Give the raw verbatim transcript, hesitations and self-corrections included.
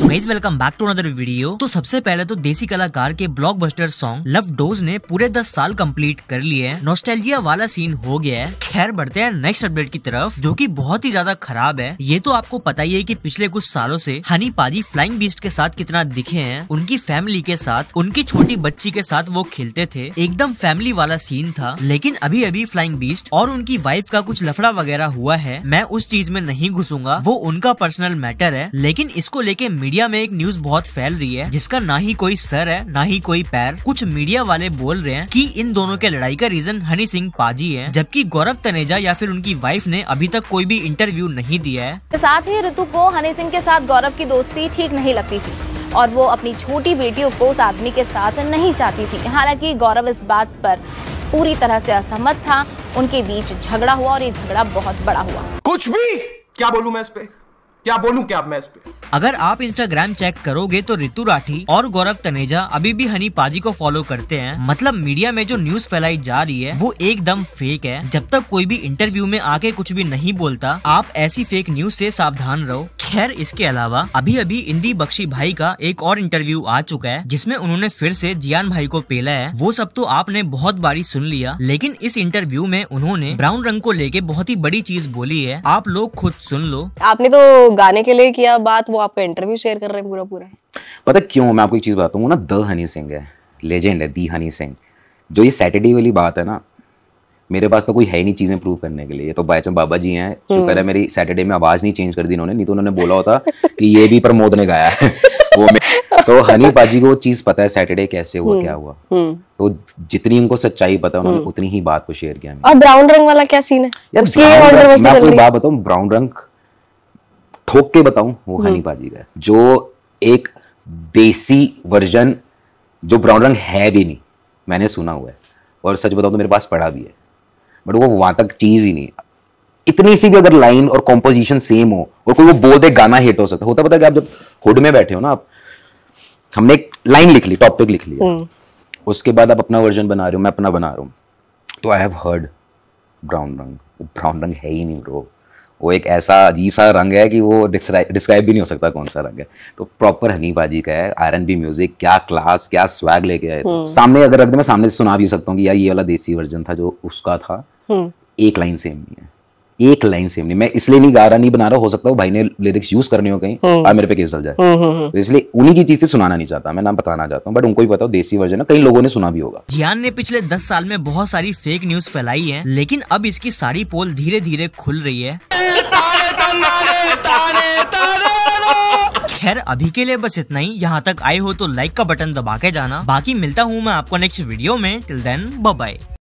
So guys welcome back to another video. तो सबसे पहले तो देसी कलाकार के ब्लॉकबस्टर सॉन्ग लव डोज ने पूरे दस साल कंप्लीट कर लिए हैं। नॉस्टैल्जिया वाला सीन हो गया है। खैर बढ़ते हैं नेक्स्ट अपडेट की तरफ, जो कि बहुत ही ज्यादा खराब है। ये तो आपको पता ही है कि पिछले कुछ सालों से हनी पाजी फ्लाइंग बीस्ट के साथ कितना दिखे हैं। उनकी फैमिली के साथ, उनकी छोटी बच्ची के साथ वो खेलते थे, एकदम फैमिली वाला सीन था। लेकिन अभी अभी फ्लाइंग बीस्ट और उनकी वाइफ का कुछ लफड़ा वगैरह हुआ है। मैं उस चीज में नहीं घुसूंगा, वो उनका पर्सनल मैटर है। लेकिन इसको लेके मीडिया में एक न्यूज बहुत फैल रही है, जिसका ना ही कोई सर है ना ही कोई पैर। कुछ मीडिया वाले बोल रहे हैं कि इन दोनों के लड़ाई का रीजन हनी सिंह पाजी है, जबकि गौरव तनेजा या फिर उनकी वाइफ ने अभी तक कोई भी इंटरव्यू नहीं दिया है। साथ ही ऋतु को हनी सिंह के साथ गौरव की दोस्ती ठीक नहीं लगती थी और वो अपनी छोटी बेटी को उस आदमी के साथ नहीं चाहती थी। हालांकि गौरव इस बात पर पूरी तरह से असहमत था। उनके बीच झगड़ा हुआ और ये झगड़ा बहुत बड़ा हुआ। कुछ भी क्या बोलूं मैं इस पे, क्या बोलूं क्या मैं इस पे। अगर आप इंस्टाग्राम चेक करोगे तो ऋतु राठी और गौरव तनेजा अभी भी हनी पाजी को फॉलो करते हैं। मतलब मीडिया में जो न्यूज फैलाई जा रही है वो एकदम फेक है। जब तक कोई भी इंटरव्यू में आके कुछ भी नहीं बोलता, आप ऐसी फेक न्यूज से सावधान रहो। खैर इसके अलावा अभी अभी इंदी बख्शी भाई का एक और इंटरव्यू आ चुका है, जिसमें उन्होंने फिर से जियान भाई को पेला है। वो सब तो आपने बहुत बारी सुन लिया, लेकिन इस इंटरव्यू में उन्होंने ब्राउन रंग को लेके बहुत ही बड़ी चीज बोली है। आप लोग खुद सुन लो। आपने तो गाने के लिए किया बात, वो आपका इंटरव्यू शेयर कर रहे हैं पूरा पूरा। पता क्यों? मैं आपको एक चीज बताऊँ ना, द हनी सिंह है, लेजेंड है, दी हनी सिंह। जो ये सैटरडे वाली बात है ना, मेरे पास तो कोई है नहीं चीजें प्रूव करने के लिए। ये तो बायचम बाबा जी हैं, शुक्र है मेरी सैटरडे में आवाज नहीं चेंज कर दी इन्होंने, नहीं तो उन्होंने बोला होता कि ये भी प्रमोद ने गाया है। वो तो हनी पाजी को चीज पता है सैटरडे कैसे हुआ, क्या हुआ। तो जितनी उनको सच्चाई पता है उन्होंने उतनी ही बात को शेयर किया। और ब्राउन रंग वाला क्या सीन है? यार मैं आपको एक बात बताऊं, ब्राउन रंग ठोक के बताऊं, वो हनी पाजी का है, जो एक देसी वर्जन, जो ब्राउन रंग है भी नहीं, मैंने सुना हुआ है और सच बताऊं तो मेरे पास पढ़ा भी है, बट वो वहां तक चीज ही नहीं। इतनी सी भी अगर लाइन और कॉम्पोजिशन सेम हो और कोई वो बोल दे, गाना हिट हो सकता होता। पता है कि आप जब हुड में बैठे हो ना, आप हमने एक लाइन लिख ली, टॉपिक लिख लिया, उसके बाद आप अपना वर्जन बना रहे हो, मैं अपना बना रहा हूँ, तो आई हैव हर्ड ब्राउन रंग। वो ब्राउन रंग है ही नहीं ब्रो। वो एक ऐसा अजीब सा रंग है कि वो डिस्क्राइब भी नहीं हो सकता कौन सा रंग है। तो प्रॉपर हनी पाजी का है। आर एंड बी म्यूजिक, क्या क्लास, क्या स्वैग लेके आए। सामने अगर रख दे, मैं सामने से सुना भी सकता हूँ कि यार ये वाला देसी वर्जन था जो उसका था। एक लाइन सेम नहीं है, एक लाइन सेम नहीं। मैं इसलिए नहीं गा रहा, नहीं बना रहा, हो सकता है भाई ने लिरिक्स यूज करने हो कहीं और मेरे पे केस डल जाए, तो इसलिए उन्हीं की चीज से सुनाना नहीं चाहता, मैं नाम बताना चाहता हूँ, बट उनको भी पता हो देसी वर्जन है, कई लोगों ने सुना भी होगा। जियान ने पिछले दस साल में बहुत सारी फेक न्यूज फैलाई है, लेकिन अब इसकी सारी पोल धीरे धीरे खुल रही है। खैर अभी के लिए बस इतना ही। यहाँ तक आए हो तो लाइक का बटन दबा के जाना। बाकी मिलता हूँ मैं आपको नेक्स्ट वीडियो में। Till then bye bye.